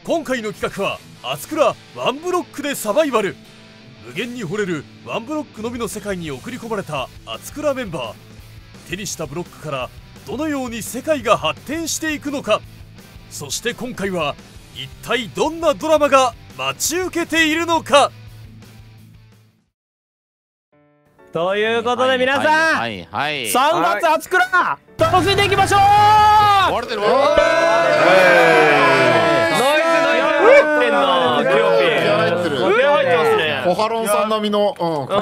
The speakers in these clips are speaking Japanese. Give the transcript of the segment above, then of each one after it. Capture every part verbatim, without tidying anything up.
今回の企画はあつくらワンブロックでサバイバル。無限に掘れるワンブロックのみの世界に送り込まれたあつくらメンバー。手にしたブロックからどのように世界が発展していくのか。そして今回は一体どんなドラマが待ち受けているのか。 ということで皆さん、 はいはいさんがつあつくら楽しんでいきましょう。 割れてる割れてる。 コハロンさん並みの、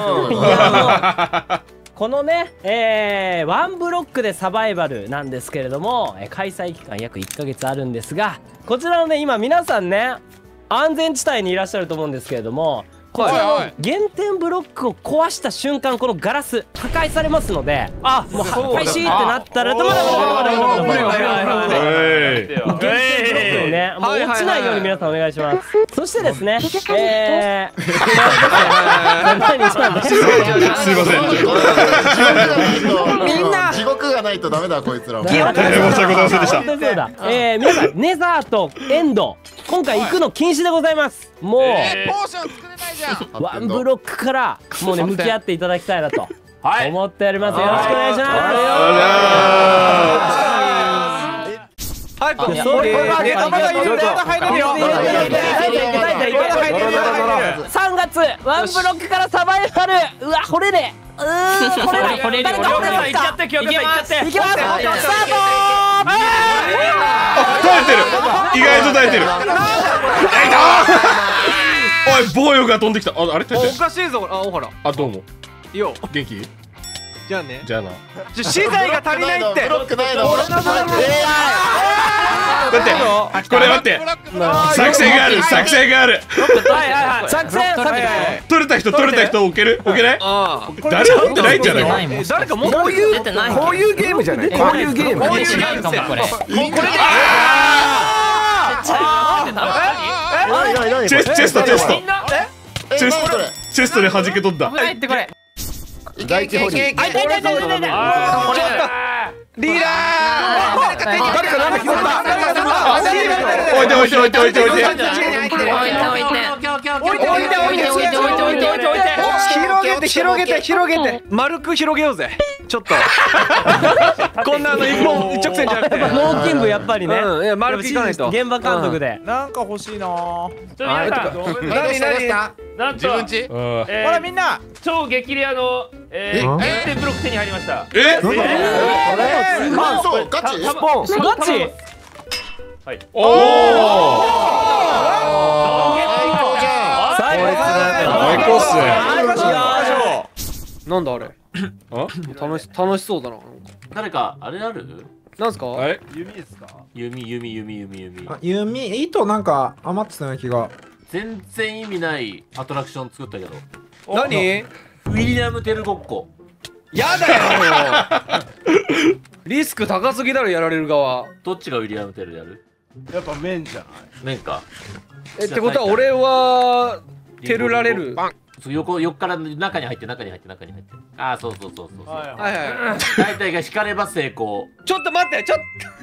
このね、えー、ワンブロックでサバイバルなんですけれども、開催期間約いっかげつあるんですが、こちらのね今皆さんね安全地帯にいらっしゃると思うんですけれども、こちらの原点ブロックを壊した瞬間このガラス破壊されますので、あもう破壊しーってなったらまだまだまだまだまだまだ原点ブロックをねもう落ちないように皆さんお願いします。そしてですね、えーすいません。 みんな地獄がないとダメだこいつらも。 申し訳ございませんでした。 そうだ。えー皆さんネザーとエンド今回行くの禁止でございます。もうポーション作れないじゃん。 ワンブロックからもうね向き合っていただきたいなと思っております。よろしくお願いします。 はい、これネタまだいる。ネタ入れるよ。 さんがつワンブロックからサバイバル。うわ掘れねえ。うー掘れない。掘れない。掘れない。いっちゃってきよ。いきます。いきます。スタート。 耐えてる。意外と耐えてる。おい、防御が飛んできた。あ、あれ耐えてる。 おかしいぞ。あ、大原。 あ、どうも。 よ。 元気？ じゃあね。 じゃあな。 資材が足りないって。 ブロックないの。 待って、これ待って。作戦がある、作戦がある。 はいはいはい。作戦作戦。 取れた人、取れた人置ける？置けない？誰も持ってないんじゃない？ 誰かもうこういうこういうゲームじゃない？こういうゲーム。こういうゲームかもこれ。これで。 チェスチェストチェスト。チェストチェストで弾け取った。 入ってこれ。 第一ホリー。 あいたいたいたいたいた。 リーダー。誰かなんか拾った。 置いて置いて置いて置いて置いて。 置いて置いて置いて置いて置いて置いて置いて広げて広げて広げて丸く広げようぜ。ちょっとこんなの一本一直線じゃなくて脳筋部やっぱりね。 いや丸くいかないと。 現場監督で。 なんか欲しいな。 何何なんと自分ち。 ほほらみんな超激レアのえー限定ブロック手に入りました。 え？ あ、そうガチ？ スポンガチ？ はい。 おお。 最高最高っすね。 なんだあれ。楽し楽しそうだな。 誰かあれある？ なんすか？ はい。 弓ですか？ 弓弓弓弓弓。 あ、弓糸なんか余ってたような気が。 全然意味ないアトラクション作ったけど。 何？ ウィリアムテルごっこ。 やだよ。リスク高すぎだろやられる側。 どっちがウィリアムテルやる？ やっぱ面じゃない。 面か。 えってことは俺はテルられる。 横横から中に入って中に入って中に入って。ああそうそうそうそう。 はいはいはい。 大体が引かれば成功。 ちょっと待ってちょっ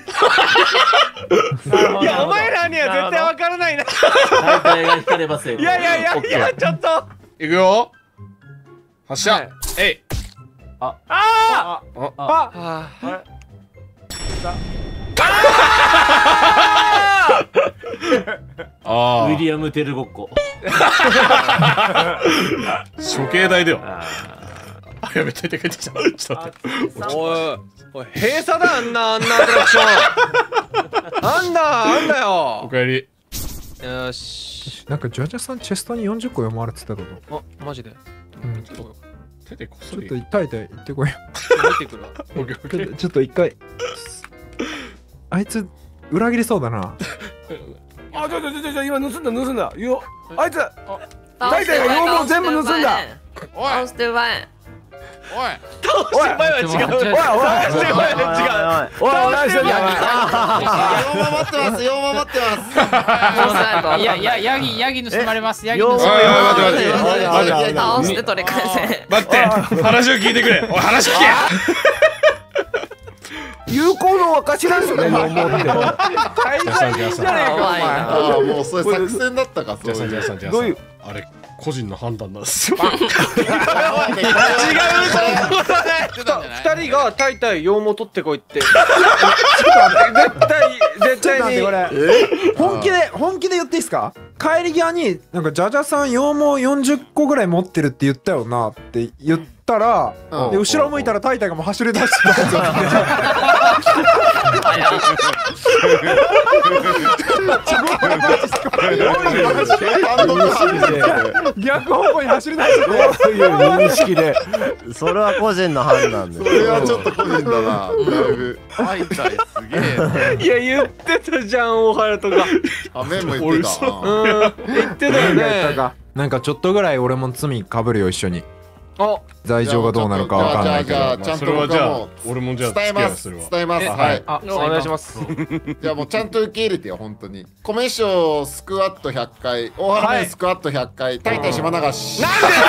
と。いやお前らには絶対わからないな。 大体が引かれば成功。 いやいやいやいやちょっと。 いくよ。発射。えい。 あああああ。 あウィリアムテルごっこ。 処刑台だよ。 ああ、やべ、大体帰ってきた。ちょっと待って。 おいおい閉鎖だあんなあんなアトラクション。なんだあんだよ。 おかえり。 よし。 なんかジャジャさんチェストによんじゅっこ読まれてたこと。 あマジで。 うん。 ちょっと手でこっそり。 ちょっと痛い痛い言ってこいよ。 見てくるわ。 オッケーオッケー。 ちょっと一回。あいつ裏切りそうだな。 あちょちょちょちょ今盗んだ盗んだ。よあいつ大体が羊毛全部盗んだ。 おい。倒して前。おい。 倒して前は違う。おいおい倒して前は違う。おい倒して前は。 よう守ってますよう守ってます。 いやいやヤギヤギ盗まれます。ヤギ盗まれおいおい待って待って。 倒して取り返せ。 待って。話を聞いてくれ。おい話聞け。 有効の証なんすよね、もう思って。 じゃあさんじゃあさんああもうそれ作戦だったか。 じゃあさんじゃあさんじゃあさんあれ個人の判断なんですよ。 違う二人がタイタイ羊毛取ってこいって。ちょっと待って絶対絶対に。 これ本気で本気で言っていいですか？帰り際になんかジャジャさん羊毛よんじゅっこぐらい持ってるって言ったよなって言ったら、で後ろ向いたらタイタイがもう走り出してたんですよ。逆方向に走り出してそういう認識で、それは個人の判断で。 それはちょっと個人だな。だいぶ。 タイタイすげえ。 いや言ってたじゃん大原とか。 あメンも言ってた。 うん言ってたよね。 なんかちょっとぐらい俺も罪かぶるよ一緒に。 あ罪状がどうなるかわかんないけど。 じゃあちゃんと僕はもう俺もじゃあ伝えます伝えます。はい。 あお願いします。 じゃあもうちゃんと受け入れてよ本当に。米賞スクワットひゃっかい、大原スクワットひゃっかい、タイタイ島流し。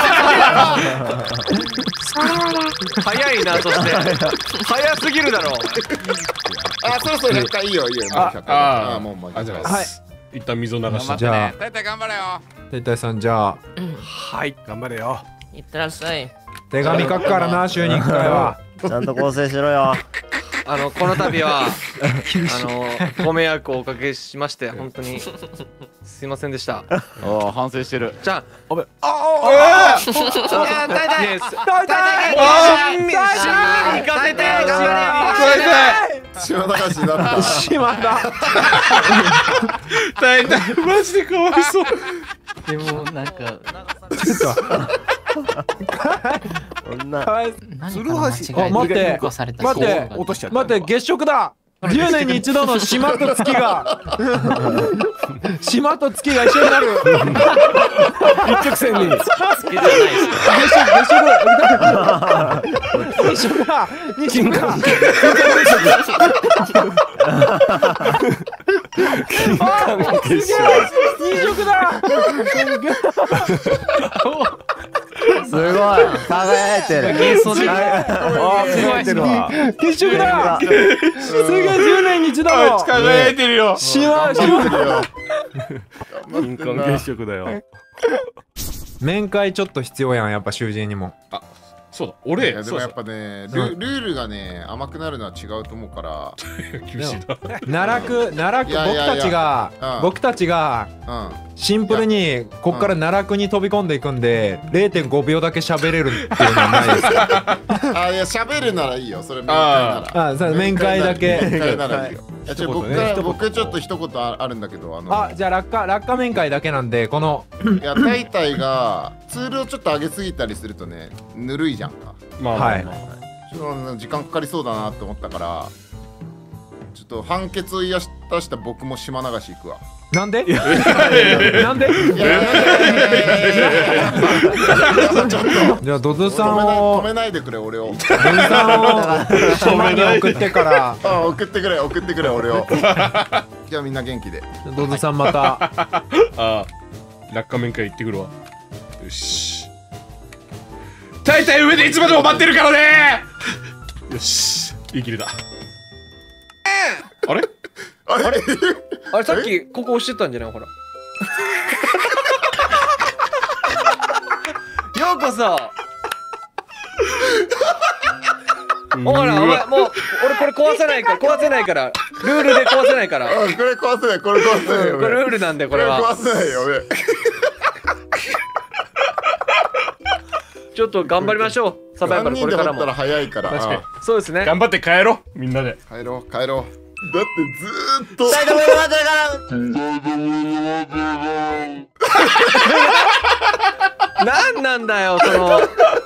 早いなそして早すぎるだろ。 あそろそろひゃっかいいいよいいよ。 ああもうもうあじゃあ一旦水を流して。 じゃあタイタイ頑張れよ。 タイタイさんじゃあはい頑張れよ。 いってらっしゃい。 手紙書くからな週にいっかいは。 ちゃんと構成しろよ。 あのこの度はあのご迷惑をおかけしまして本当にすいませんでした。 おお反省してる。 じゃあおべあああタイタイタイタイ行かせて島流しになった。 島だ。 タイタイマジでかわいそう。 でもなんかちょっそんな鶴橋あ待って待って落としちゃった。 待って月食だ。じゅうねんに一度の島と月が島と月が一緒になる。一直線に。月じゃないですか。月食月食だ。二色が二色だ。 すごい輝いてる。 輝いてるわ。月食だ。すげえじゅうねんに一度の輝いてるよ。 島島。 金環月食だよ。 面会ちょっと必要やんやっぱ囚人にも。 あそうだ俺でもやっぱねルールがね甘くなるのは違うと思うから。 厳しいな。 奈落奈落僕たちが僕たちがシンプルにこっから奈落に飛び込んでいくんで れいてんごびょうだけ喋れるっていうのはないですか？ あいや喋るならいいよそれ面会なら。 あそう面会だけ。 面会ならいいよ。いやちょ僕から僕ちょっと一言あるんだけどあの。 あじゃあ落下落下面会だけなんでこのいやタイタイがツールをちょっと上げすぎたりするとねぬるいじゃんか。 まあはい。 ちょっと時間かかりそうだなって思ったからちょっと判決を言い出した僕も島流し行くわ。 なんで？なんで？じゃあドズさんを止めないでくれ俺を。 ドズさんを島に送ってから。 あ送ってくれ送ってくれ俺を。じゃあみんな元気で。 ドズさんまた。 ああ落下面会行ってくるわ。よし。タイタイ上でいつまでも待ってるからね。よし言い切れた。あれあれあれさっきここ押してたんじゃないほら。ようこそ。ほらお前もう俺これ壊せないから壊せないからルールで壊せないから。 これ壊せないこれ壊せないよ。 これルールなんでこれは。 壊せないよ俺。 ちょっと頑張りましょうサバイバルこれからも。 さんにんで待ったら早いから。 確かにそうですね。 頑張って帰ろうみんなで。 帰ろう帰ろう。だってずーっと。 タイタイ待ってるから。 なんなんだよその。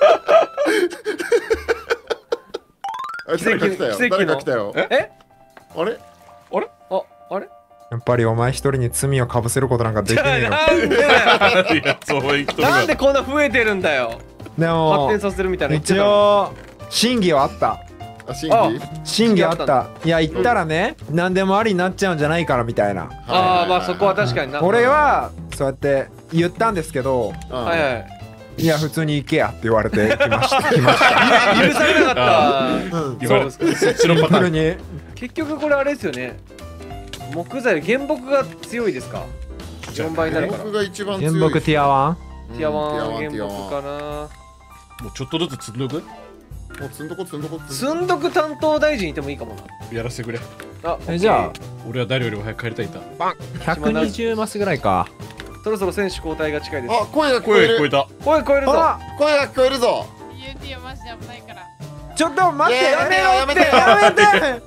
誰か来たよ。誰か来たよ。 え？ あれ？ あれ？ああれ？ やっぱりお前一人に罪をかぶせることなんかできねえよ。 なんでだよ。 いやそう言っとるなんでこんな増えてるんだよ。 でも発展させるみたいな。 一応審議はあった。 あ審議？ 審議あった。いや言ったらね何でもありになっちゃうんじゃないからみたいな。 ああまあそこは確かにな。 俺はそうやって言ったんですけど。 はいはい。 いや普通に行けやって言われて来ました来ました許されなかった言われそっちのパターンに結局これあれですよね。木材原木が強いですか。よんばいになるから。 僕が一番強い。 原木ティアワンティアワンうん原木ティアワンかな。 もうちょっとずつ積んどく。 もう積んどこ積んどこ積んどく担当大臣いてもいいかもな。 やらせてくれ。 あ、 えじゃあ俺は誰よりも早く帰りたいんだ。 ひゃくにじゅうマスぐらいか。 そろそろ選手交代が近いです。 あ、声が聞こえる。 声聞こえた。 声聞こえるぞ。 声が聞こえるぞ。 ユーティー はマジで危ないから。 ちょっと待ってやめろやめてやめてマジで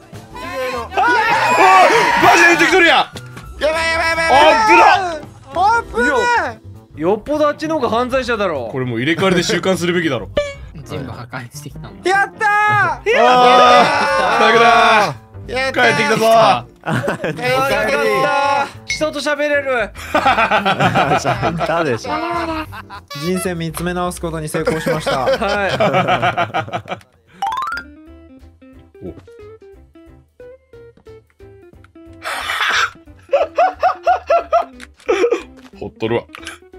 出てきとるやん。 やばいやばいやばい。 あオープンよっぽどあっちの方が犯罪者だろう。 これもう入れ替わりで収監するべきだろ。 全部破壊してきたんだ。 やったーだけだや帰ってきたぞ。 よかった人と喋れる。 ちゃんとでしょ。 人生見つめ直すことに成功しましたはおほっとるわ。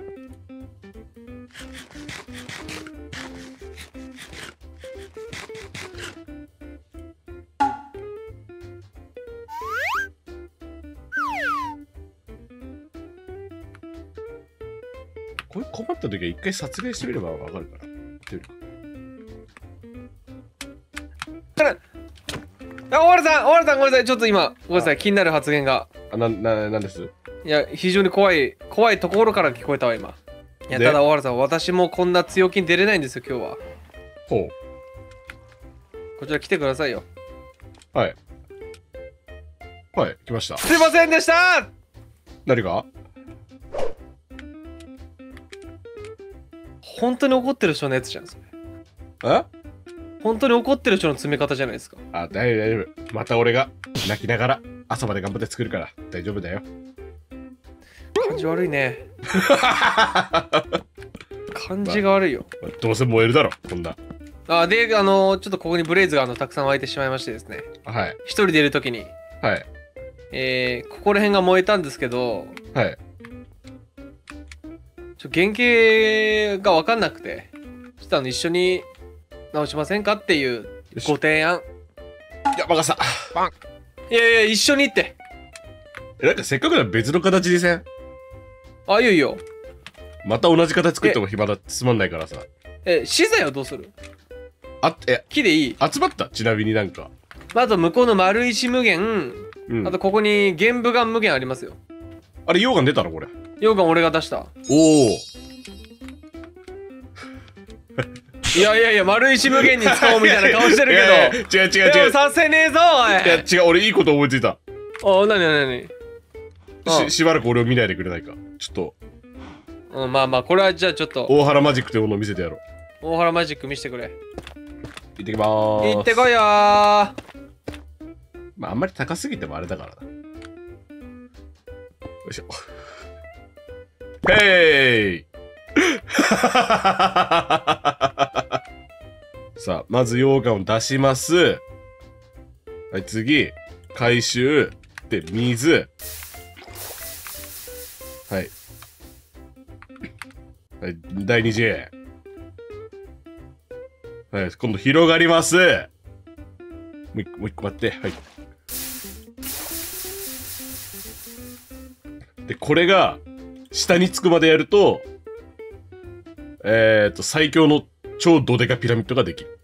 これ困った時は一回殺害してみればわかるから。っていうかい。あ、大原さん、大原さん、ごめんなさい。ちょっと今、ごめんなさい。気になる発言が。 あ、な、な、なんです。 いや、非常に怖い、怖いところから聞こえたわ、今。いや、 でただ、大原さん、私もこんな強気に出れないんですよ、今日は。 ほこちら来てくださいよ。 う。はい。はい、来ました。 すいませんでした。 何か本当に怒ってる人のやつじゃん、それ。 え本当に怒ってる人の詰め方じゃないですか。 あ、大丈夫、大丈夫。また俺が泣きながら朝まで頑張って作るから大丈夫だよ。 感じ悪いね。感じが悪いよ。 どうせ燃えるだろ、こんな。 あ、で、あの、ちょっとここにブレイズがあのたくさん湧いてしまいましてですね。 はい。 一人でいるときに、 はい。 えー、ここら辺が燃えたんですけど、 はい。 ちょ原型が分かんなくて、ちょっとあの一緒に直しませんかっていうご提案。 いや、任せた。 パン。いやいや、一緒にって。 え、なんかせっかくなら別の形にせん。 あ、いいよいいよ。 また同じ形作っても暇だ、つまんないからさ。 え、資材はどうする？ あ、え、 木でいい？ 集まった？ちなみになんか。 あと向こうの丸石無限、 うん、 あとここに玄武岩無限ありますよ。 あれ、溶岩出たのこれ。 溶岩俺が出した。 おお。 いやいやいや、丸石無限に使おうみたいな顔してるけど。 違う違う違う。 でもさせねえぞ、おい。 いや、違う、俺いいこと思いついた。 あ、なになになにし、しばらく俺を見ないでくれないか。ちょっと。 うん、まあまあ、これはじゃあちょっと。 大原マジックというものを見せてやろう。 大原マジック見せてくれ。 行ってきまーす。 行ってこいよー。 まあ、あんまり高すぎてもあれだからな。よいしょ。へーいさあ、まず溶岩を出します。はい、次。回収。で、水。はい。はい、だいに次。はい、今度広がります。もう一個、もう一個待って。はい。で、これが、下につくまでやると、えーと、最強の超ドデカピラミッドができる。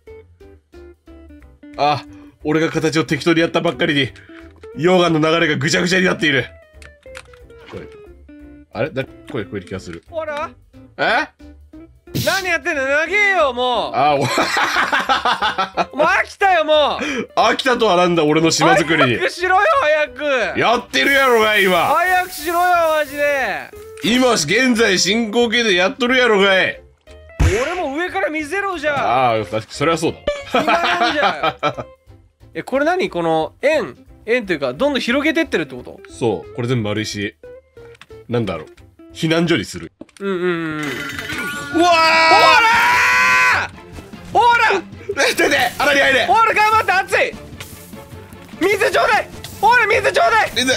あ、俺が形を適当にやったばっかりに、溶岩の流れがぐちゃぐちゃになっている。これ。あれだ、声聞こえる気がする。 ほらえ何やってんの？投げよ、もう。 あ、お、 もう飽きたよ、もう。 飽きたとはなんだ、俺の島作りに。 早くしろよ、早く。 やってるやろがい、今。 早くしろよ、マジで。 今、現在進行形でやっとるやろがい。 俺も上から見せろじゃん。 ああ、それはそうだ。 今のじゃん。え、これ何？この円、円というか、どんどん広げてってるってこと？ そう、これ全部丸石。なんだろう。避難所にする。 うんうんうん。 うわーほらほら出て穴に入れほら頑張って熱い水ちょうだいほら水ちょうだい水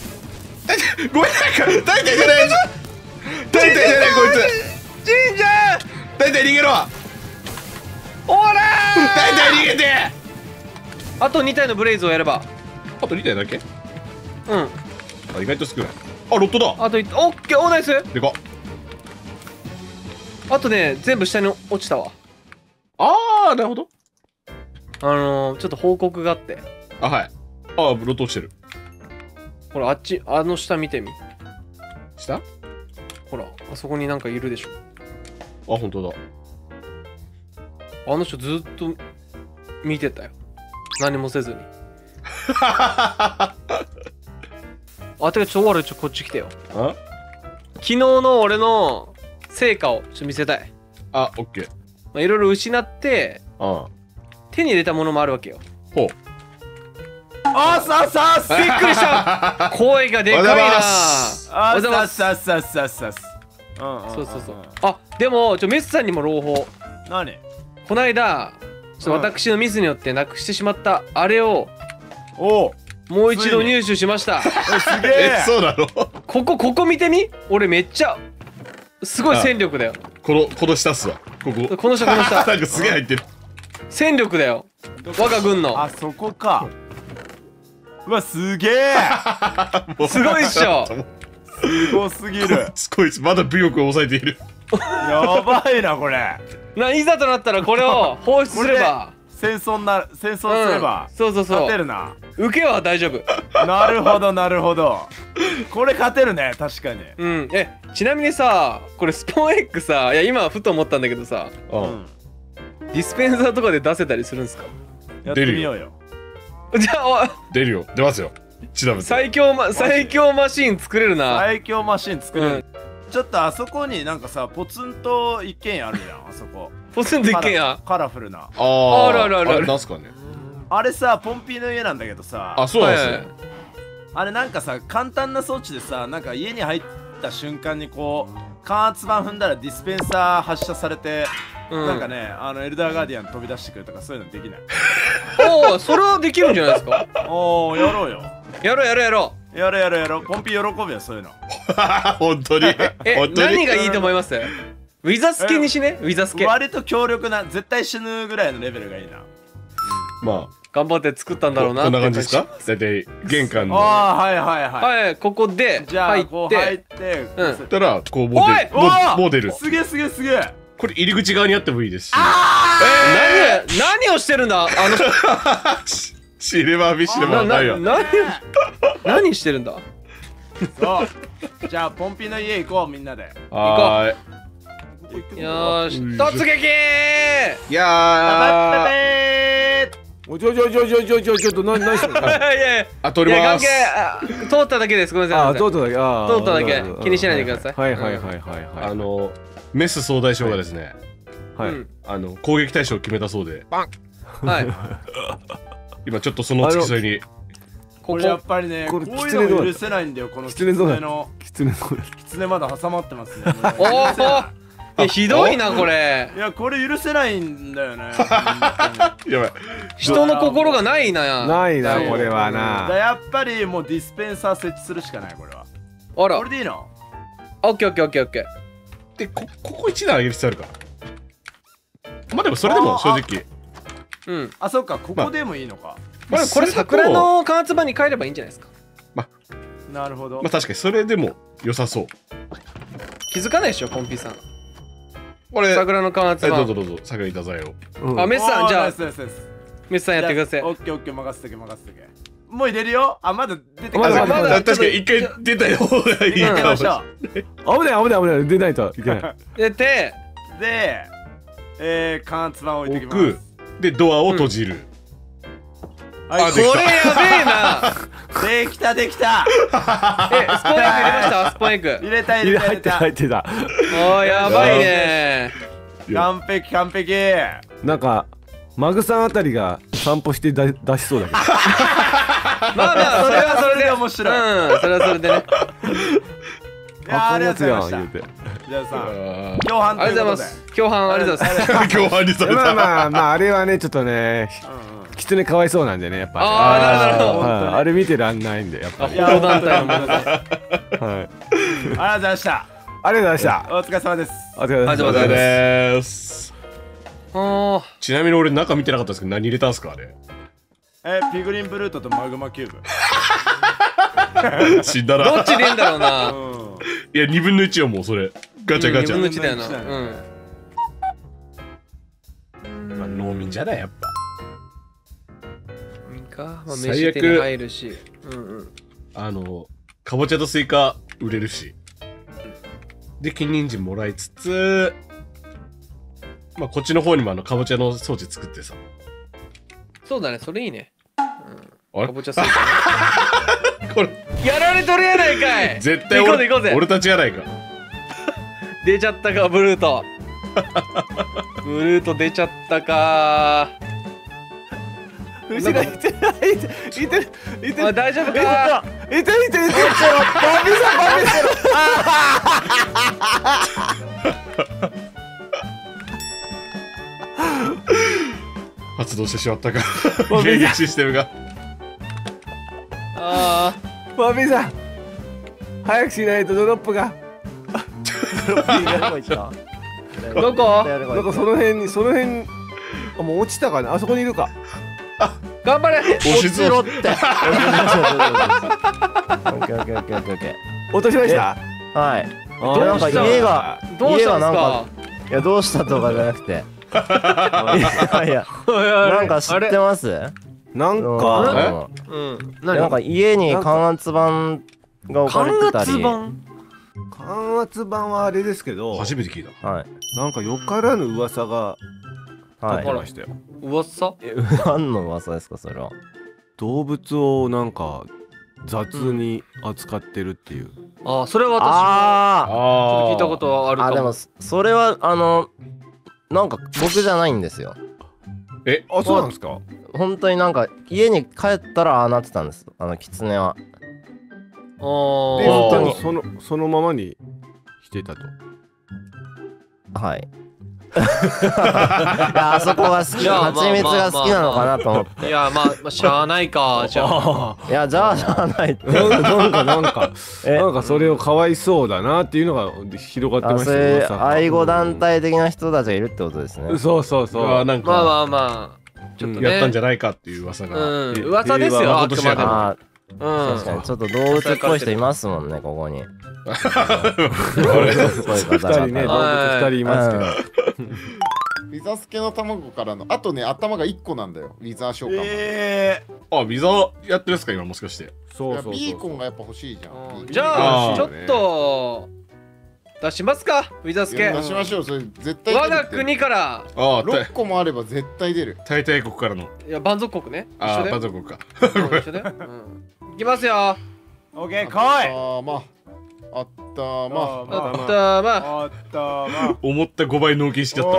ごめんなんか大体じゃない大体じゃないこいつ神社体逃げろ。 おら大体逃げて。 あとに体のブレイズをやれば。 あとに体だけ。 うん。 あ、意外と少ない。あ、ロットだ。 あといオッケー、おナイス。 でか。 あとね、全部下に落ちたわ。 ああ、なるほど。 あのー、ちょっと報告があって。 あ、はい。あ、ロット落ちてる。 ほら、あっち、あの下見てみ。 下？ ほら、あそこになんかいるでしょ。 あ、本当だ。 あの人ずっと見てたよ。何もせずに。あ、てかちょ、俺ちょ、こっち来てよ。 あ？ 昨日の俺の成果をちょっと見せたい。 あ、オッケー。 まあ、いろいろ失ってああ。 手に入れたものもあるわけよ。 ほう。 あささびっくりした声がでかいな。 あさささささそうそうそう。あ、でもちょメスさんにも朗報。 何？ こないだちょっと私のミスによってなくしてしまったあれをおもう一度入手しました。 すげえ。 そうなの？ ここここ見てみ。俺めっちゃすごい戦力だよ。 このこの下っすわ。ここ。 この下この下。 なんかすげえ入ってる。 戦力だよ。我が軍の。 あそこか。うわすげえ。 すごいっしょ。 すごすぎる。 こいつまだ武力を抑えている。 やばいなこれ。 ないざとなったらこれを放出すれば戦争になる。戦争すれば、 うん、そうそうそう勝てるな。 受けは大丈夫。 なるほどなるほど。これ勝てるね確かに。 うん。え、ちなみにさ、これスポーンエッグさ、いや今ふと思ったんだけどさ、 うん、 ディスペンサーとかで出せたりするんですか？ やってみようよ。 じゃあ出るよ。出ますよ。ちなみに最強マ最強マシン作れるな。 最強マシン作れる。うん、ちょっとあそこになんかさポツンと一軒家あるじゃん。あそこポツンと一軒家カラフルな。 あああるあるあるある。 なんすかね。 あれさポンピーの家なんだけどさ。 あ、そうなんですね。 あれなんかさ簡単な装置でさ、なんか家に入った瞬間にこう感圧板踏んだらディスペンサー発射されて、うん、なんかねあのエルダーガーディアン飛び出してくるとかそういうのできない？ おお、それはできるんじゃないですか？ おお、やろうよ。 やろうやろうやろうやろうやろうやろう。ポンピー喜ぶよそういうの。 本当に。 え、何がいいと思います？ウィザスケにしね。ウィザスケ割と強力な、絶対死ぬぐらいのレベルがいいな。 まあ頑張って作ったんだろうな。 こんな感じですか？大体玄関の。 ああ、はいはいはい。 はい、ここでじゃあこう入って、 うん。たらこうモデルモデル。 すげえすげえすげえ。 これ入り口側にあってもいいですし。 何何をしてるんだあのシルバーフィッシュでもないよ。 何何してるんだ。 そう。じゃあポンピーの家行こうみんなで。 はーい。よーし、突撃ー。 いやー。 おちょちょちょちょちょちょちょっと何何してるの？いやいやあ、通ります。 通っただけです。ごめんなさい。 あ、通っただけ。あ、 通っただけ。気にしないでください。 はいはいはいはいはい。 あのメス総大将がですね、 はい。 あの攻撃対象を決めたそうで。 バン。はい。 今ちょっとその付き添いに。 これやっぱりね、こういうの許せないんだよ。このキツネのキツネのキツネまだ挟まってますね。 おお。いやひどいなこれ。 いやこれ許せないんだよね。 やばい。 人の心がないな。 ないなこれはな。やっぱりもうディスペンサー設置するしかないこれは。 あら。 これでいいの？ オッケーオッケーオッケーオッケー。でこここ一段上げる必要あるか。まあでもそれでも正直。 うん。 あ、そっかここでもいいのか。 これこれ桜の感圧板に変えればいいんじゃないですか。 まあなるほど。 まあ確かにそれでも良さそう。 気づかないでしょコンピさん。 これ桜の感圧板。 どうぞどうぞ桜いたざえを。 あ、メスさんじゃあメスさんやってください。 オッケーオッケー任せてけ任せてけ。もう入れるよ。あ、まだ出てくる。 まだまだ確かに一回出た方がいいかもしれない。 危ない危ない危ない出ないといけない。 出てで、えー、感圧板置いてきます。 でドアを閉じる。 あ、これやべえな。 できたできた。 え、スポンエッグ入れました？スポンエッグ入れた入れた入ってた入ってた。 おー、やばいね。 完璧完璧。 なんかマグさんあたりが散歩して出しそうだけど。 まあまあそれはそれで面白い。 うん、それはそれでね。 ありがとうございました。じゃあさ、共犯ありがとうございます。共犯ありがとうございます。 共犯にされた。 まあまあまああれはねちょっとね。キツネかわいそうなんでねやっぱり。 ああなるほど。あれ見てらんないんでやっぱり。 報道団体の皆さん。 はい。 ありがとうございました。 ありがとうございました。 お疲れ様です。 お疲れ様です。 お疲れ様ですあちなみに俺中見てなかったですけど何入れたんすかあれ。 えピグリンブルートとマグマキューブ。 死んだな。 どっちでいいんだろうな。 いやにぶんのいちよもうそれ。ガチャガチャ。 にぶんのいちだよな。 まあ農民じゃないやっぱ。 いいか。まあ最悪飯手に入るし。うんうん。 あのかぼちゃとスイカ売れるし。で金人参もらいつつ、まあこっちの方にもあのかぼちゃの装置作ってさ。 そうだね、それいいね。 あれかぼちゃスイカね。 これやられとるやないかい。 絶対行こうぜ行こうぜ。 俺たちやないか。 出ちゃったかブルート。ブルート出ちゃったか。 後ろいてない、いていていて。 あ、大丈夫か。 いていていて。バビさんバビさん。 発動してしまったか。迎撃システムが。 ああ。バビさん。早くしないとドロップが。 どこ？ なんかその辺にその辺にあもう落ちたかなあそこにいるか。 頑張れ。 落ちろって。オッケーオッケーオッケーオッケーオッケー。 落としました。 はい。なんか家が家がなんかいやどうしたとかじゃなくて。いやいやなんか知ってます？ なんかなんか家に感圧板が置かれてたり。 感圧板はあれですけど初めて聞いた。 はい。 なんかよからぬ噂が立ってましたよ。 噂？ 何の噂ですかそれは。 動物をなんか雑に扱ってるっていう。 ああ、それは私もあちょっと聞いたことはあるかも。 あでもそれはあのなんか僕じゃないんですよ。 え、 あそうなんですか。 本当になんか家に帰ったらああなってたんです。あの狐は。 あ本当にそのそのままにしてたと。 はい。いやあそこが好き、蜂蜜が好きなのかなと思って。 いやまあまあしゃあないかじゃあ。 いやじゃあしゃあないって。 なんかなんかなんかそれをかわいそうだなっていうのが広がってましたね。 愛護団体的な人たちがいるってことですね。 そうそうそう。 まあなんかまあまあまあちょっとねやったんじゃないかっていう噂が。 うん噂ですよあくまでも。 確かにちょっと動物っぽい人いますもんねここに。 二人ね動物二人いますけど。 ウィザースケの卵からのあとね頭がいっこなんだよウィザー召喚。 ええあウィザーやってるんですか今もしかして。 そうそう。 ビーコンがやっぱ欲しいじゃん。 じゃあちょっと出しますかウィザースケ。 出しましょうそれ絶対。 我が国からあろっこもあれば絶対出る。 大帝国からの。 いや蛮族国ね。 あ蛮族国か。 一緒で。いきますよ。 オッケー来い。 あまあったまあったまあったま。 思ったごばい納金しちゃった。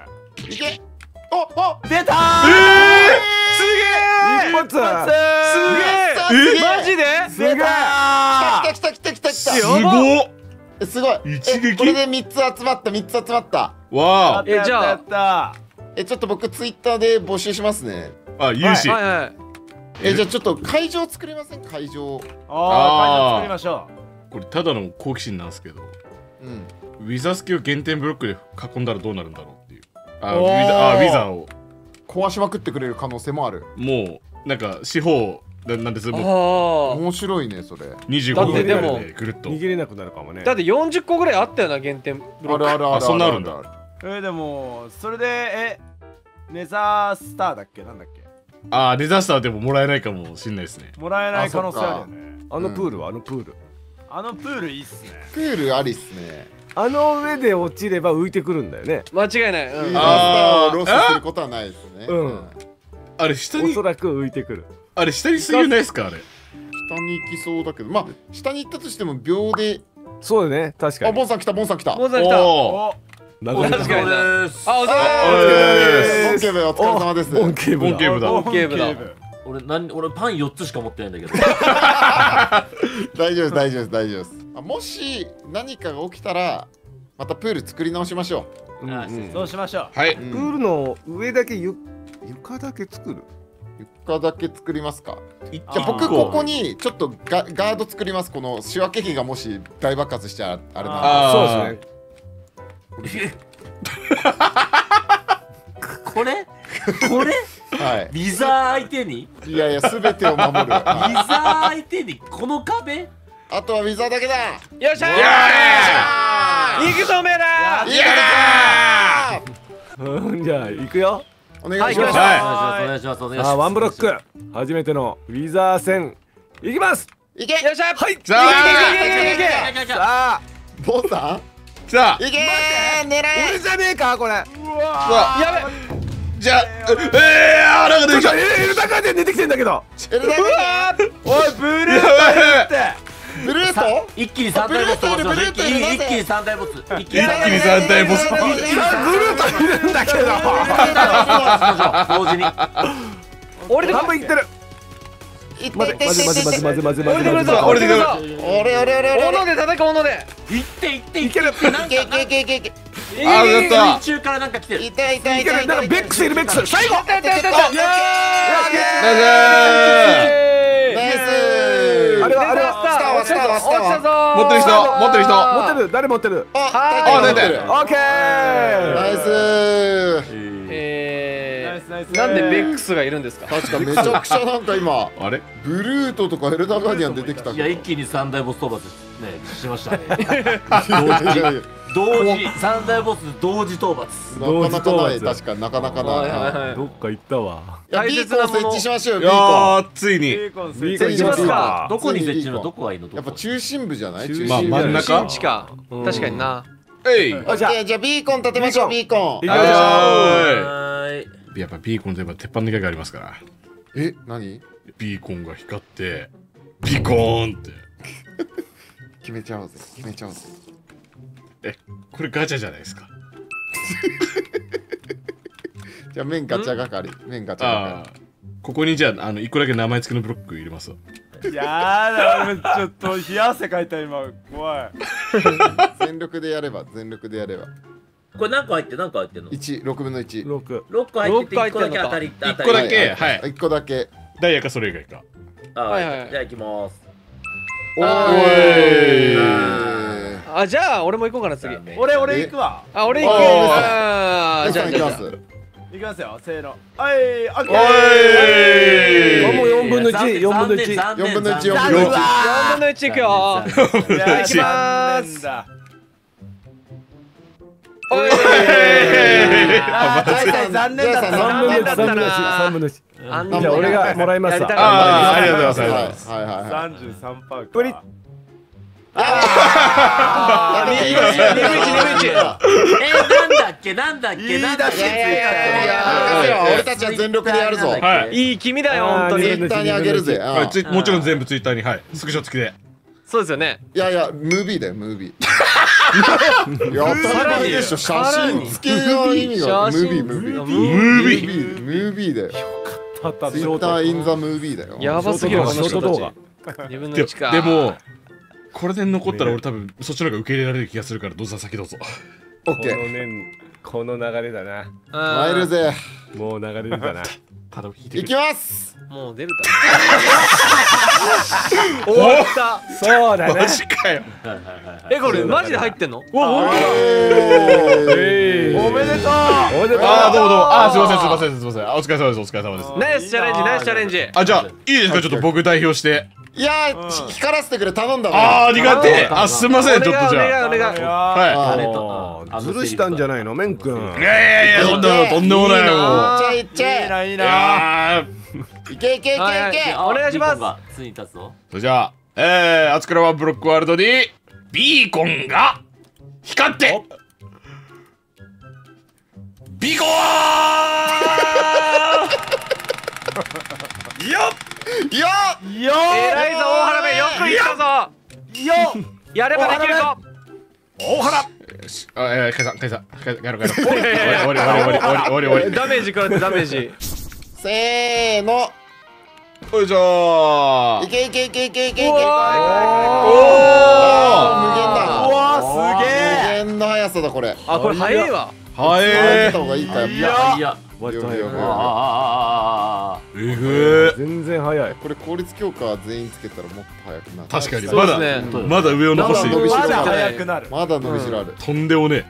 いけ。おお出たー。 ええ。一発。すげえ。マジで？ すげえ。来た来た来た来た来た。 すごっ。 すごい。 一撃。 これでみっつ集まったみっつ集まった。 わあ。 えじゃあえちょっと僕ツイッターで募集しますね。 あ有志。 はいはいえじゃあちょっと会場作れません会場。 ああ会場作りましょう。これただの好奇心なんですけど。 うん。 ウィザースケを減点ブロックで囲んだらどうなるんだろうっていう。あウィザあウィザーを壊しまくってくれる可能性もある。 もうなんか四方なんですもう。 面白いねそれ。 にじゅうごだってでもぐるっと逃げれなくなるかもね。 だってよんじゅっこぐらいあったよな減点ブロック。 あるあるある。 そんなあるんだ。 えでもそれでえネザースターだっけなんだっけ。 ああデザスターでももらえないかもしれないですね。 もらえない可能性あるよね。 あのプールはあのプール。 あのプールいいっすね。 プールありっすね。 あの上で落ちれば浮いてくるんだよね。 間違いない。 ウィザースターをロスすることはないですね。 うん。 あれ下におそらく浮いてくる。 あれ下に水泳ないですかあれ。 下に行きそうだけどまあ下に行ったとしても秒で。 そうだね確かに。 あボンさん来たボンさん来た。 ボンさん来た。 お確かにな。あお疲れ様です。 ボンケーブお疲れ様です。 ボンケーブボンケーブだ。 ボンケーブだ。 俺なん俺パンよっつしか持ってないんだけど。 大丈夫です大丈夫です大丈夫です。もし何かが起きたらまたプール作り直しましょう。そうしましょう。 はい。 プールの上だけゆ床だけ作る。 かだけ作りますか。じゃあ僕ここにちょっとガガード作ります。この仕分け機がもし大爆発しちゃあれなんで。 そうですね。 これこれはい。 ビザ相手にいやいや、すべてを守る。 ビザ相手にこの壁。 あとはウィザーだけだ。 よっしゃー。行くぞおめえら。 いやうん、じゃあ行くよ。 お願いします。 お願いしますお願いしますお願いします。 あ、ワンブロック初めてのウィザー戦いきます。 いけ。 よっしゃ。 はい。 いけいけいけいけいけ。 さあ、 ボンさん。 さあ、 いけー。狙え。 俺じゃねえかこれ。 やべ。 じゃあ、ええー、あ、なんか出てきた。 エルダカーで出てきてんだけど。 エルダカー。 おい、ブルートって。 ブルート？ 一気に三体ボス飛ばします。一気に一気に三体ボス。一気に三体ボス。 ブルートいるんだけど。 同時に。 俺で半分いってる。まずまずまずまずまずまずまずまず。 俺でくるぞ。 俺俺俺俺。 斧で叩く斧で。 いっていっていける。 いけいけいけいけいけ。 あ、やった。 水中からなんか来てる。 痛い痛い痛い。 なんかベックスいるベックス。最後。 やったやったやった。 ナイス。 あれはあれはスターはスターはスターは。 持ってる人、持ってる人。 持ってる。誰持ってる？ あ、 出てる。 オッケー。 ナイス。 えー、なんでベックスがいるんですか。 確かめちゃくちゃなんか今あれブルートとかエルダーガーディアン出てきたけど。 いや一気に三大ボス討伐ねしましたね。 いやいや同時三大ボス同時討伐。 なかなかない。確かなかなかない。 どっか行ったわ。 いやビーコン設置しましょうよ。 いビーコやー、ついに。 ビーコン設置しますか。 どこに設置するの？どこがいいの？ やっぱ中心部じゃない？ まあ真ん中。 新地か。確かにな。 えい。 オッケー、じゃあビーコン立てましょう。ビーコン。 行きましょう。やっぱビーコンといえば鉄板の影がありますから。 え、何？ ビーコンが光ってビコーンって決めちゃおうぜ。決めちゃおうぜ。 え、これガチャじゃないですか。 じゃあ麺ガチャ係。麺ガチャ係。 ここにじゃあ、あの一個だけ名前付けのブロック入れますわ。 いやだ、ちょっと冷や汗かいた今。怖い。 全力でやれば、全力でやれば。 これ何個入って何個入ってんの？ 一、六分の一。 六。 六個入ってて一個だけ当たり。 一個だけ、はい。 一個だけ。 ダイヤかそれ以外か。 はいはい。じゃあ行きます。 おーい。 あ、じゃあ俺も行こうかな次。 俺俺行くわ。 あ、俺行く。あ、 じゃあ行きます。 いきますよ。せーの。はい、オッケー。もう四分の一、四分の一、 四分の一、四分の一、四分の一行くよ。行きまーす。おい。 残念だった。 三分の一、三分の一、三分の一。じゃあ俺がもらいますわ。 ああ、ありがとうございます。 はいはいはい。 三十三パー。 プリッ。 ああ、二分一、二分一、二分一。え、なんだっけ、なんだっけ、なんだっけ。 俺たちは全力でやるぞ。 いい君だよ、本当に。 ツイッターにあげるぜ。 もちろん全部ツイッターに、はい、スクショ付きで。 そうですよね。 いやいや、ムービーだよ、ムービー。いや、当たり前でしょ。写真付けの意味がムービー、ムービー。ムービー、ムービーだよ。ツイッターインザムービーだよ。 やばすぎるこの人たち。 二分の一か。でもこれで残ったら俺多分そっちの方が受け入れられる気がするから、どうぞ先どうぞ。 オッケー。 このね、この流れだな。 参るぜ。 もう流れるだな。 いきます。 もう出るだ。終わった。 そうだね。 マジかよ。 え、これマジで入ってんの？ おお。おめでとう。 おめでとう。 ああ、どうもどうも。ああ、すみませんすみませんすみません。お疲れ様です。お疲れ様です。 ナイスチャレンジ、ナイスチャレンジ。 あ、じゃあいいですか、ちょっと僕代表して。 いやー、光らせてくれ、頼んだ。 ああ、ありがてえ。あ、すみません、ちょっとじゃあ。 お願いお願い。 はい。 ずるしたんじゃないの、メン君。 いやいやいや、そんなとんでもないよ。 いっちゃいっちゃいいな、いいな。 いけいけいけいけ。 お願いします。 ついに立つぞ。 それじゃあ、えー、あつくらワンブロックワールドにビーコンが光ってビコーンよっよっよっ偉いぞ大原め、よく言ったぞ。 よっやればできるぞ。 大原。あ、えー、解散解散帰ろう帰ろう。終わり終わり終わり終わり終わり終わり。 ダメージ食らってダメージ。 せーの。 よいしょー。 いけいけいけいけいけいけ。おお。 うわ、すげえ。 無限の速さだこれ。 あ、これ早いわ。 はええた方がいいか。 いやいや。 割と早く。 ああ。 えぐー。 全然早い。 これ効率強化全員つけたらもっと早くなる。 確かに。 そうまですねだ、まだ上を残している。 まだ早くなる。 まだ伸びしろある。 とんでもね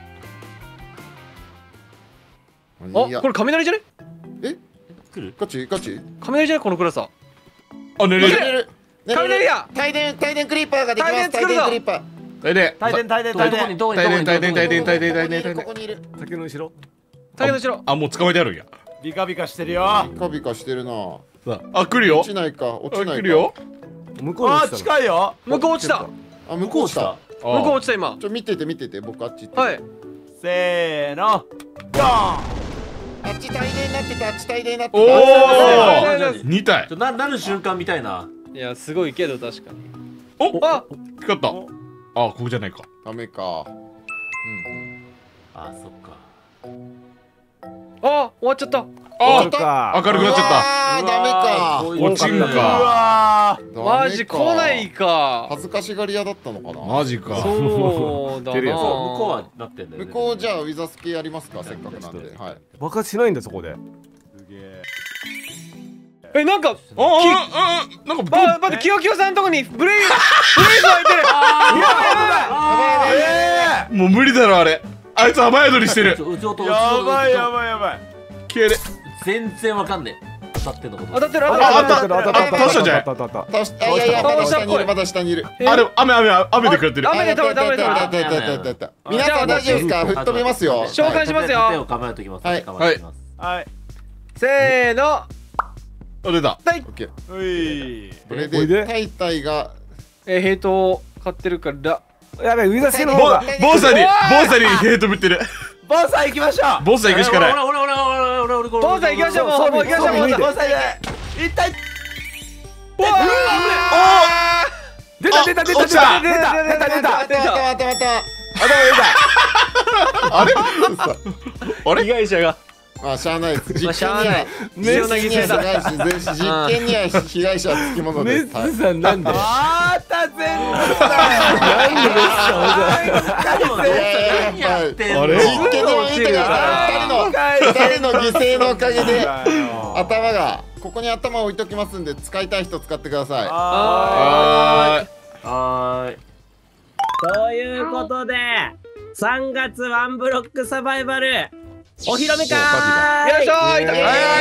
あ、これ雷じゃね？ え？来る？ガチガチ？ 雷じゃねこの暗さ。 え。あ、寝れる。 雷や。 帯電帯電クリーパーができます。 帯電クリーパー。 大電。 大電大電大電。 どこに大電、大電、大電、大電、 ここにいる大電、大電。 ここにいる。 竹の後ろ。 竹の後ろ。 あ、もう捕まえてあるんや。 ビカビカしてるよ。 ビカビカしてるな。 さあ、あ、来るよ。 落ちないか、落ちないか。 来るよ。 向こうにあ落ちたの。 近いよ。 向こう落ちた。 あ、向こう落ちた。 向こう落ちた今。 ちょ見てて見てて、僕あっち行って。 はい。 せーの。ドーン。 あっち帯電になってた、あっち帯電になってた。 おお。二体。 ななる瞬間みたいな。 いやすごいけど確かに。 お、 あ、 光った。あ、ここじゃないか。 ダメか。 あ、そっか。 あ、終わっちゃった。 あか。 明るくなっちゃっあー、ダメか。 た。落ちんうか。 わマジ来ないか。 恥ずかしがり屋だったのかな。 マジか。 そうだな。 テレ朝向こうはなってんだよね。 向こうじゃあウィザスケやりますか、せっかくなんで。はい。 爆発しないんだそこで。 え、なんか、 ああ、なんか、 ば、待って、キヨキヨさんのとこにブレイ、ブレイズ開いてる。 えもう無理だろあれ。あいつ雨宿りしてる。 うち音ー。やばいやばいやばい。 消える。 全然わかんねえ。当たってんのこと。 当たってる、当あ、 たってる。 あった、あった、あった、倒したんじゃない。 倒した。 倒し、あ、いやいや、まだ下にいる、まだ下にいる。 あ、でも、雨、雨、雨でくれてる。 雨で倒れた、雨で倒れた。 た。たたたたた。皆さん大丈夫ですか？吹っ飛びますよ。 召喚します手をよ。 構えときます。 はい構えときます。 はい。 せーの。 あ、出た。 はい。 オッケー。 うい。 これおいででタイタイがえ、ヘイトを買ってるから。 やべえ、ウィザスケのボ方が。 ボンさんに、ボンさんにヘイトぶってる。 ボンさん行きましょう。 ボンさん行くしかない。 俺俺俺俺俺俺俺ボンさん行きましょう。もう、もう行きましょう。ボンさん。 ボンさんで。一体。 出た出た出た出た出た出た出た出た。 あったあったあったあったあれあれ被害者が。 まあしゃあないです。実まあしゃあ験にはない必要な犠牲だ。 実験には被害者はつきものメです。はいッツさんなんで。 あーた全部だよ。 いやいややっぱりあれ実験には見てください。二人の二人の犠牲のおかげで頭がここに頭を置いときますんで使いたい人使ってください。 はーい。 はーい。 ということでさんがつワンブロックサバイバルお披露目かーい。 よいしょー。いただき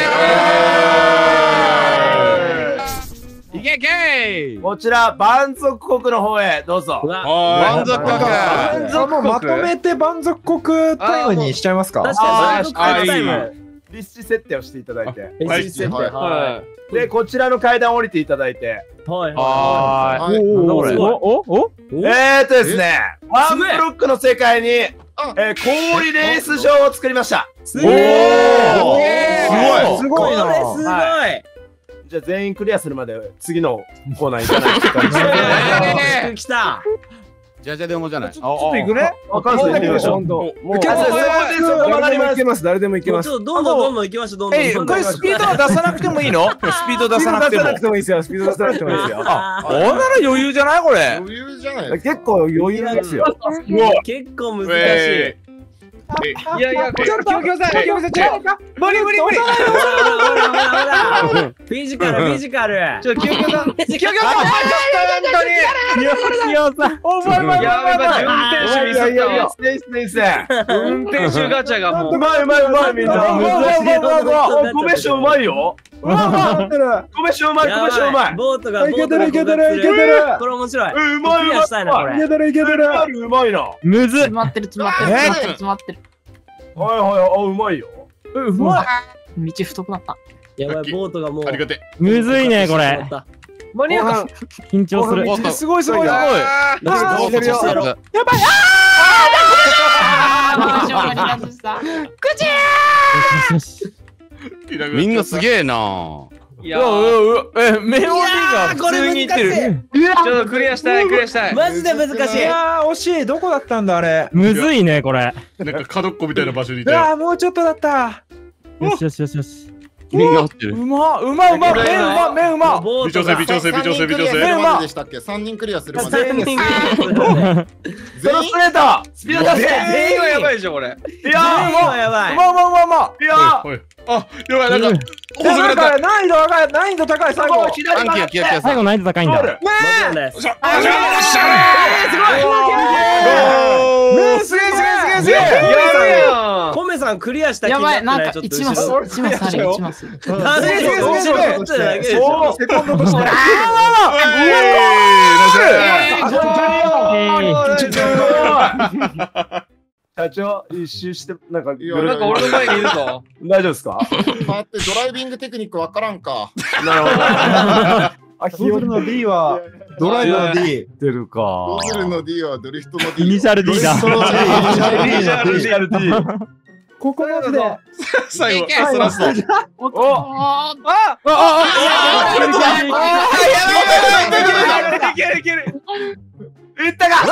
いけいけ。こちら蛮族国の方へどうぞ。 は満足国。満足国。 まとめて蛮族国タイムにしちゃいますか。 確かに満足タイム立地設定をしていただいて。 練習設定はいはでこちらの階段降りていただいて。 いはいははいおこれおおお。 えーっとですね、ワンブロックの世界に、えあー、氷レース場を作りました。 すごいーすごいな。 これすごいはじゃあ全員クリアするまで次のコーナー行かないといけない。 来たじゃじゃでもじゃない。 ちょっと行くね。わかんない。行きましょう。 ももうそこでそこ曲がります。 誰でもいけます。 ちょっとどんどんどんどん行きましょう。どんどんえ、 どんどんこれスピードは出さなくてもいいの？スピード出さなくても。 スピード出さなくてもいいですよ。スピード出さなくてもいいですよ。 あ、こんなの余裕じゃないこれ。 余裕じゃないですか。 結構余裕ですよ。 結構難しい。 えいやいや、これ、キヨキヨさん、キヨキヨさん、ちょっと、無理無理無理。 ほらほらほらほらフィジカルフィジカルちょっと、キヨキヨさん、キヨキヨさん、ちょっと、本当に。 キヨさんお前お前お前やべば、運転手ミスったわ。 ステイステイステイ。 運転手ガチャがもう。 うまいうまいうまいみんな。 難しい米酒うまいよ。米酒うまい米酒うまい。 ボートがボートいけてがるいけてるいけてる。 これ面白い。 うまいうまい。 クリアしたいなこれ。 いけてるいけてる。 うまいな。 むずっ。 詰まってる詰まってる詰まってる詰まってる。 はいはいあうまいよ。 うまい。道太くなった。 やばいボートがもうありがて。 むずいねこれ。 間に合うか。 緊張する。 すごいすごいすごい。 あーあーしてるよ。 やばい。 あー、勝利だとした。 みんなすげえな。 いやー、 えメロディーが普通にいってる。 ちょっとクリアしたい、クリアしたい。 マジで難しい。 いやー惜しい。どこだったんだあれ。むずいねこれ。 なんか角っこみたいな場所にいうたよ。 わーもうちょっとだった。よしよしよしよし。 麺が落ちてる。うまうまうま麺うま麺うま。 微調整微調整微調整微調整。 麺うまでしたっけ？三人クリアするまで。 三人クリアするまで。 そのストレート。 スピード出して。全員はやばいでしょこれ。 いやーうまやばい。うまうまうまうま。いやー。 あ、やばいなんか。 なんか難易度高い難易度高い最後。 左曲がって。 最後難易度高いんだ。 ねえ。 すごい。ねすげえすげえすげえすげえ。やるやん。 コメさんクリアした気になってない。ちょっと一マス一マスある一マス。 すげえすげえすげえ。 そうセコンドとして。ああ。社長一周してなんかなんか俺の前にいるぞ。 大丈夫ですか？ 待ってドライビングテクニックわからんか。 なるほど。あ、ヒヨルの D はドライブの D 出るか。 ドズルの D はドリフトの D。 イニシャル D だ。 イニシャル D。ここまでで最後ラストラスト。 おああああいけるいける。いったか。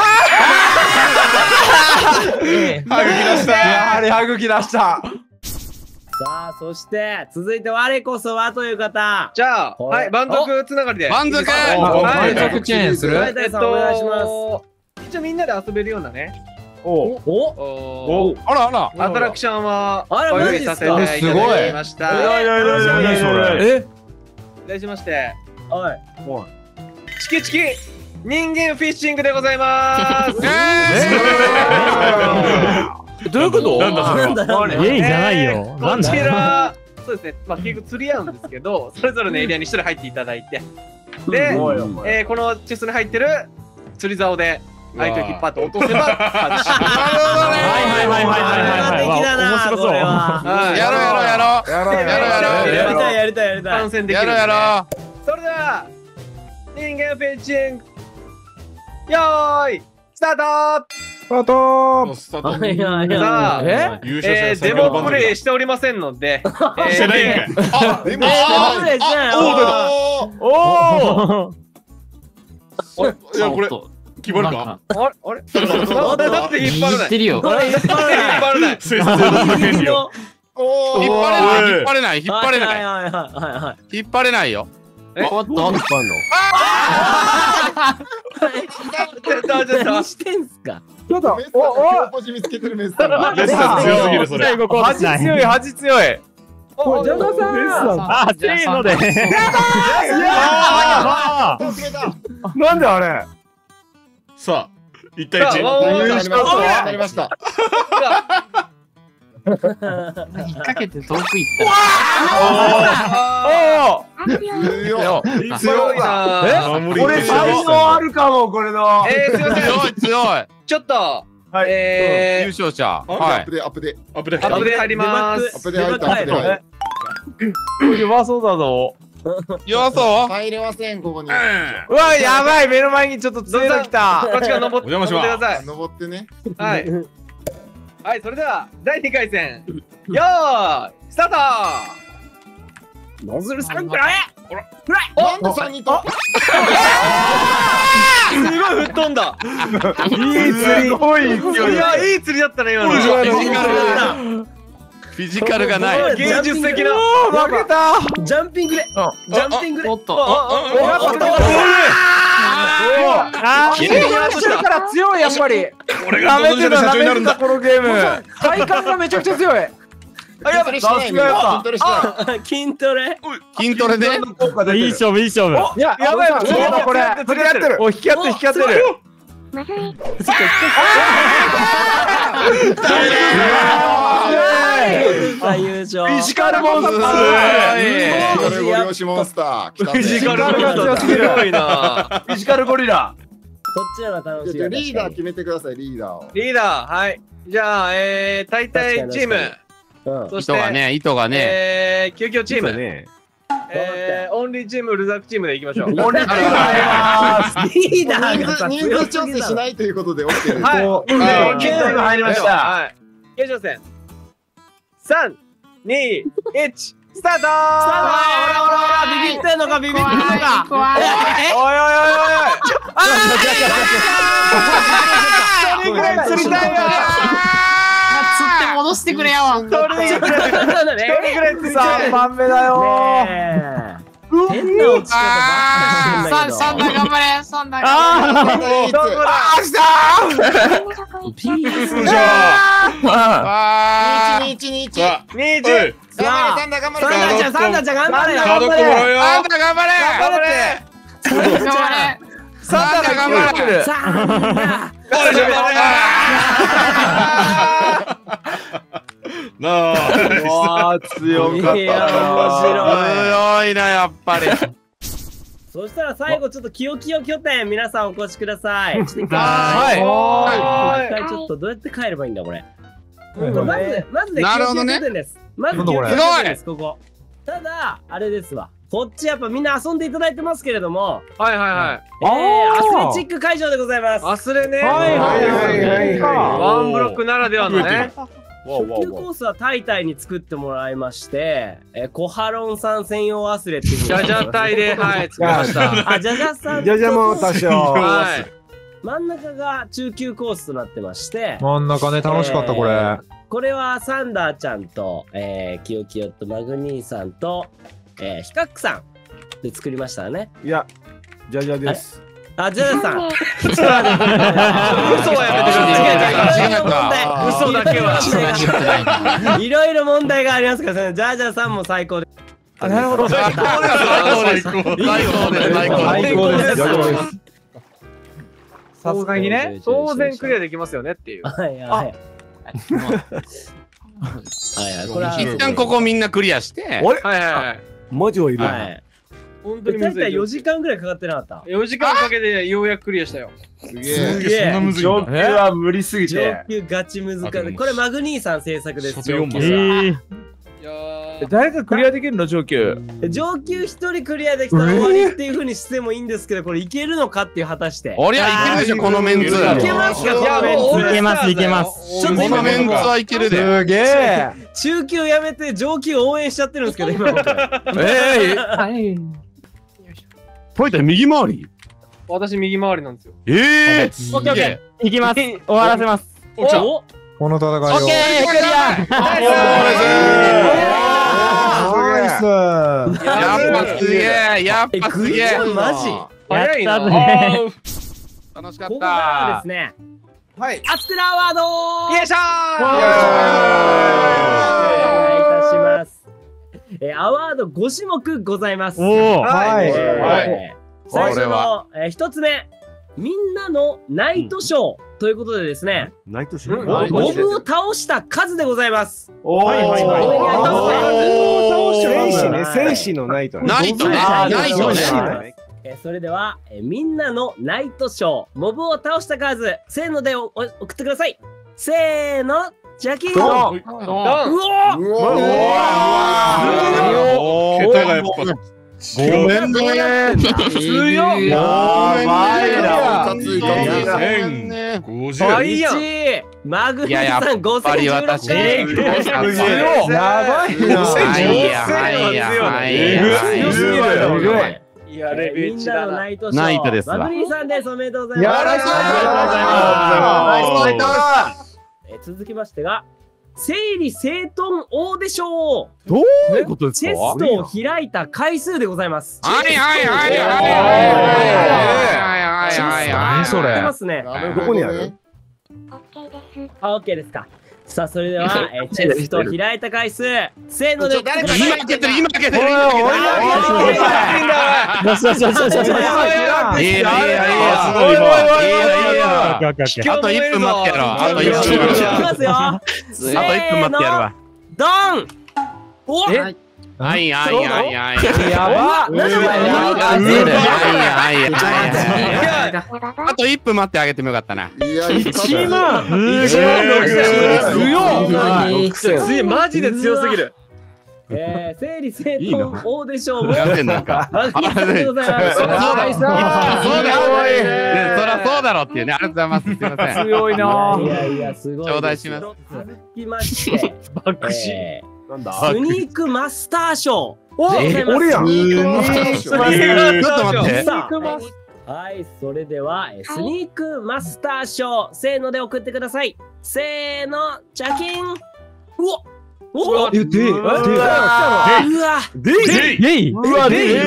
歯茎出した。 やはり歯茎出した。 さあそして続いて我こそはという方。 じゃあはい満足つながりで。 満足。 満足チェーンする。 えっとお願いします。 一応みんなで遊べるようなね。 おおおあらあら。 アトラクションはあらご用意させていただきました。 何それ。え？ 題しましてはい。 チキチキ人間フィッシングでございます。 どういうこと？ なんだそれは。 イエイじゃないよ。 こちらそうですね。まあ結局釣り合うんですけど、それぞれのエリアに一人入っていただいて、で、えーこのチェストに入ってる釣り竿で相手を引っ張って落とせば勝ち。 はいはいはいはいはいはい。面白そう。 やろうやろうやろう。 やろうやろうやりたいやりたいやりたい。 参戦できる。 やろうやろそれでは人間フィッシングよーいスタート。 スタート。 スタート。 はいはいはい。 さあえ？ 優勝えーデモプレイしておりませんので、 してないんかい。 あ、でもプレイじゃん。 おお。 いやこれ決まるか。 あれあれだって引っ張らない。 言ってるよ。 これ引っ張らない。 引っ張らない。 生産性の権利を。 お引っ張れない引っ張れない引っ張れないはいはいはいはい。 引っ張れないよ。 えおっと。 引っ張んの。 何してんすか。 ちょっとメッサが強ポジ見つけてるメッサが。 レッサー強すぎるそれ。 恥強い恥強い。おジャガさん。 あ、せーので。 やばい。なんであれ。 さあ一対一。 さあワンワンなりました。なりました。 引っ掛けて遠く行った。 おお。 強い。 強いな。 え？これ才能あるかもこれの。 えーすいません。 強い強い。 ちょっとはい。 え優勝者。 アはいップ。でアップでアップデーアップで入ります。 アップで入ったアップで入った。 弱そうだぞ。 弱そう。 入れませんここに。 うわやばい目の前にちょっと杖が来た。 こっちから登ってお邪魔します登ってください。 登ってね。 はい。はい、それではだいにかい戦。よーい、スタート。 ノズルさんくらい。 なんで三人と。 すごい吹っ飛んだ。 いい釣り。すごい勢い。 いや、いい釣りだったね今の。 フィジカルがフィジカルがない。 芸術的な。 負けた。 ジャンピングで。ジャンピングで。 おっと。 ああ、経験してるから強いやっぱり。 俺がドドジャル社長になるんだ。 このゲーム。体幹がめちゃくちゃ強い。 あやばい。筋トレしてない。 筋トレ。 筋トレで。 いい勝負いい勝負。 いややばいわ。ちょっとこれ。釣り合ってる。お引き合って引き合ってる。 優勝。 フィジカルモンスター。 これご漁師モンスター。 フィジカルが強すぎる。強いな。 フィジカルゴリラ。 そっちの方が楽しい。 リーダー決めてくださいリーダーを。 リーダー、はい。じゃあ、えー、大体チーム。そして、 糸がね、糸がね。 えー、究極チーム。 ね。 えー、オンリーチーム、ルザクチームでいきましょう。 オンリーチームであります。リーダーが人数調整しないということで OK です。 はい。 オンリーチーム入りました。 はい。決勝戦。三、二、一、スタートー。 ほらほらほらビビってんのかビビってんのか。 おいおいおいおい。 釣って戻押してくれやわ。 一人ぐらい、一人ぐらいついさんばんめだよ。 変な落ち方ばっかしてんだけど。 サンダー頑張れ、サンダーああ、 頑張れ。 どこだ。あしたー。 ピースじゃあ。にいちにいちにいち。 にいち。 頑張れサンダー頑張れ。 サンダーちゃん、サンダーちゃん頑張れよ。 カードもらうよ。 サンダー頑張れ。 頑張れ。 サンダーちゃん。 サンダー頑張れ。 サンダー。 なあ。 わあ、強かった。 いや、面白いな、やっぱり。 そしたら最後ちょっとキヨキヨ拠点皆さんお越しください。ちょっと一回、 はい。 一回ちょっとどうやって帰ればいいんだこれ。まずまずねキなるヨキヨほどね拠点です。まずキヨキヨ拠点ですここ。ただあれですわ。こっちやっぱみんな遊んでいただいてますけれども。 はいはいはい。 えー、アスレチック会場でございます。 アスレね。 はいはいはいはい。 ワンブロックならではのね。 初級コースはタイタイに作ってもらいまして、えー、コハロンさん専用アスレっていう。 ジャジャタイで、はい、作りました。 あ、ジャジャさん。 ジャジャも多少。 はい。 真ん中が中級コースとなってまして。 真ん中ね、楽しかったこれ。えー、 これはサンダーちゃんと、えー、キヨキヨとマグニーさんと、えー、ヒカックさんで作りましたね。 いや、ジャジャです。 あ、ジャジャさん。嘘はやめてください。嘘だけは。 いろいろ問題がありますから、ジャジャさんも最高です。 あ、なるほど。 最高です。最高です。 最高です。さすがにね、 当然クリアできますよねっていう。 はいはい。はいはい、これは一旦ここみんなクリアして。 はいはい。 文字を入れる。本当に大体よじかんぐらいかかってなかった。 よじかんかけてようやくクリアしたよ。 すげえ。 そんなむずい。上級は無理すぎて。 上級ガチ難しい。これマグニーさん制作です。 上級は。誰かクリアできるの上級。 上級一人クリアできたら終わりっていう風にしてもいいんですけど、これいけるのかっていう果たして。 おりゃいけるでしょこのメンツ。いけますかこのメンツ。 いけますいけます。 このメンツはいけるで。 すげえ。 中級やめて上級応援しちゃってるんですけど今。 ええ。 はい。 ポイタ右回り。 私右回りなんですよ。 ええ。 オッケーオッケー。いきます。終わらせます。 おお。 この戦いを。 オッケークリア。 やっぱすげえ。やっぱすげえ。 マジ。 早いな。 楽しかった。 ここからはですね。 はい。 アスクラアワード。 よいしょー。 お願いいたします。えー、アワードごしもくございます。 はい。 最初のひとつめ、みんなのナイトショーということでですね、 ナイトショー。 モブを倒した数でございます。 はいはいはい。戦士ね、 戦戦士のナイト。 ナイトね。ナイトね。 それでは、えみんなのナイトショー、モブを倒した数、せーのでおお送ってください。せーの、ジャキーン。うわうわ桁がやっぱ。 ごめんね。 強い。 やばいな。 千五十。 倍やん。 マグニーさんごせんじゅうろく。 やばいな。 はいやはいやはいや。 いやレベルみんなのナイトショー。 ナイトですわ。 マグニーさんです。おめでとうございます。 よろしくお願いします。 え続きましてが。整理整頓オーディションをどういうことですか？ チェストを開いた回数でございます。 はいはいはいはいはいはいはい。 それ。ますね。 どこにある？ あ、オッケーですか。さあそれではチェストを開いた回数せーので今開けてる今開けてる。 よしよしよしよしよし。 いやいやいやすごいわ。あといっぷん待ってやろう。あといっぷん待ってやろう。 いきますよ。 あといっぷん待ってやるわ。 ドン。お。 はいはいはいはいはい。 やば。なんであといっぷん待ってあげてもよかったな。 いや、 いちまん。いちまんろくせん。 強い。マジで強すぎる。 えー、整理整頓オーディションもやってんなんか。 マグニーさんでございます。 そうだそうだそうだそうだろっていうね。ありがとうございます。すみません。 強いな。 いやいやすごい。 頂戴します。 続きまして爆死。 なんだ。スニークマスター賞。 お、俺やん。 ちょっと待って。 はい、それではスニークマスター賞せーので送ってください。せーの、チャキン。 うわおえ、で、で、うわうわで、で、うわ、で、で、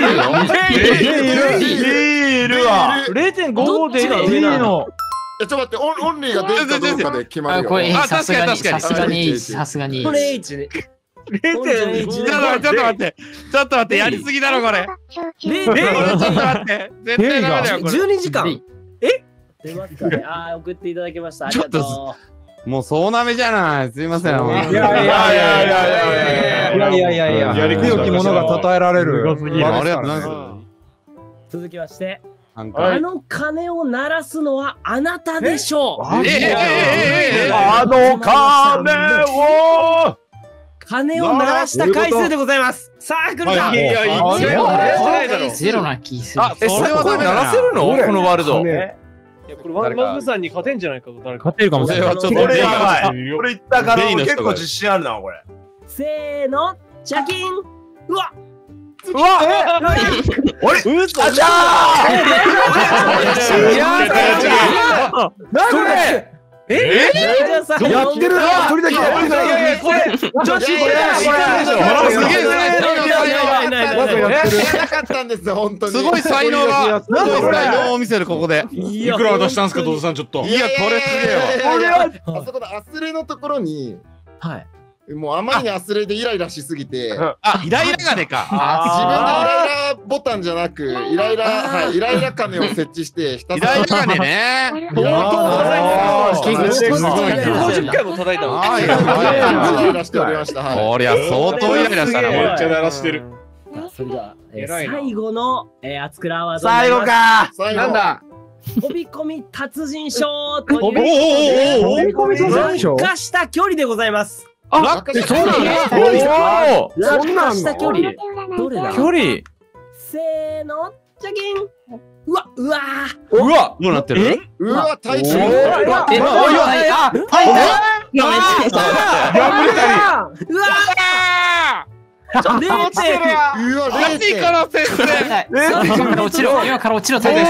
いるわ。れいてんごごでいいの。 え、ちょっと待って、オンオンリーが出るかどうかで決まるよ。 これ、さすがに、さすがに、さすがに。 これ H ね。 ちょっと待って、ちょっと待って、やりすぎだろ、これ。ちょっと待って、絶対ダメだよ、これ。 じゅうにじかん。え出ますかね。ああ、送っていただきました。ありがとう。 もうそうなめじゃない。すいません。いやいやいやいやいやいやいやいやいやいや。強き者が称えられる。 ありがとうございます。 続きまして、あの鐘を鳴らすのはあなたでしょう。 あの鐘を鐘を鳴らした回数でございます。さあ、来るか。 いやいや、ゼロな気する。 あ、え、それはこれ鳴らせるの？このワールド。 いやこれワンマグさんに勝てんじゃないか誰か。 勝てるかもしれない。 これやばい。これいったから結構自信あるなこれ。 せーの、チャキン。うわ。 うわ。え？あれ？嘘。あじゃあ。何これ？え？やってるな。一人だけやってるな。これ。女子これ。すげえ。なかったんですよ本当に。 すごい才能が。すごい才能を見せるここで。 いくら渡したんですか、ドドさんちょっと。 いやこれすげえわ。 これはあそこのアスレのところに。 はい。 もうあまりにアスレでイライラしすぎて、 あ、イライラ金か。 自分でイライラボタンじゃなく、イライラ、はい、イライラ金を設置して、 イライラ金ね。 ごじゅっかいも叩いたの。 イライラしておりました。 こりゃ相当イライラしたな。 めっちゃ鳴らしてる。 それでは最後のあつくらアワード。 最後か。 なんだ。 飛び込み達人賞という飛び込み達人賞。 落下した距離でございます。 あ、そうなんだ。 落下した距離。どれだ？ 距離。 せーの、チャキン。うわ、うわうわ、どうなってる？ うわ、大気。 え、うわ、あ、はい。 うわちょっとゼロ点。 うわ、 マジこの先生。 今から落ちろ。今から落ちろ。大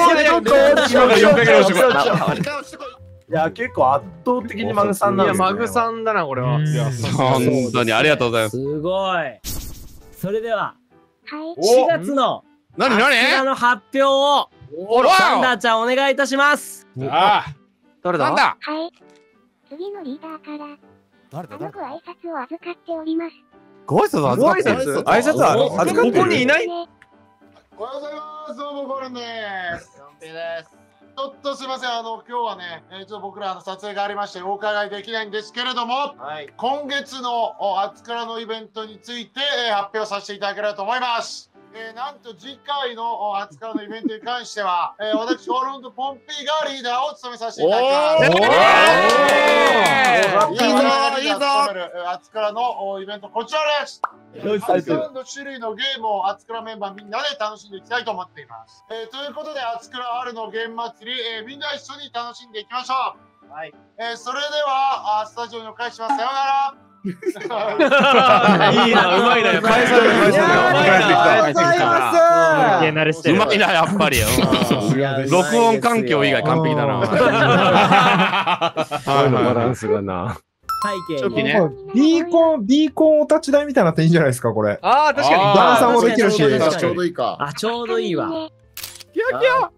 いや結構圧倒的にマグさんなんですよ。 いやマグさんだなこれは。 本当にありがとうございます。 すごい。それではしがつの何何？ こちらの発表をサンダーちゃんお願いいたします。 ああ。 誰だ？ なんだ？ はい。次のリーダーから誰だ？ あのご挨拶を預かっております。 ご挨拶預かってる？ 挨拶は預かってる？ ここにいない？ おはようございます。どうもゴルンです。 ヨンペです。 ちょっとすいません、あの今日はね、えー、ちょっと僕らの撮影がありましてお伺いできないんですけれども、はい、今月のあつくらのイベントについて、えー、発表させていただければと思います。えー、なんと次回のあつくらのイベントに関しては、えー、私、ゴルンとポンピーがリーダーを務めさせていただきます。いいぞいいぞあつくらのイベントこちらです。たくさんの種類のゲームをあつくらメンバーみんなで楽しんでいきたいと思っています。えー、ということで、あつくら春のゲーム祭り、えー、みんな一緒に楽しんでいきましょう。はい。えー、それではあ、スタジオにお返しします。さようなら。 いいな、うまいな、返さない、返さない。 うまいな、やっぱり。録音環境以外完璧だな。 声のバランスがな。 背景にね。ビーコン、ビーコンお立ち台みたいになっていいんじゃないですか、これ。 ああ、確かに。 段差もできるし。 ちょうどいいか。 あ、ちょうどいいわ。 キャキャ。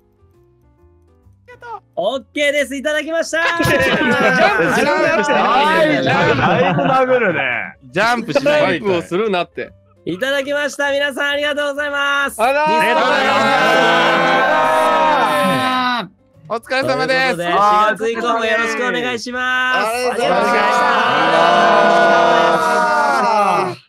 オッケーです。いただきました。 ジャンプしない。 だいぶ殴るね。 ジャンプしない。 ジャンプをするなって。 いただきました。皆さんありがとうございます。 ありがとうございます。お疲れ様です。 しがつ以降もよろしくお願いします。 ありがとうございました。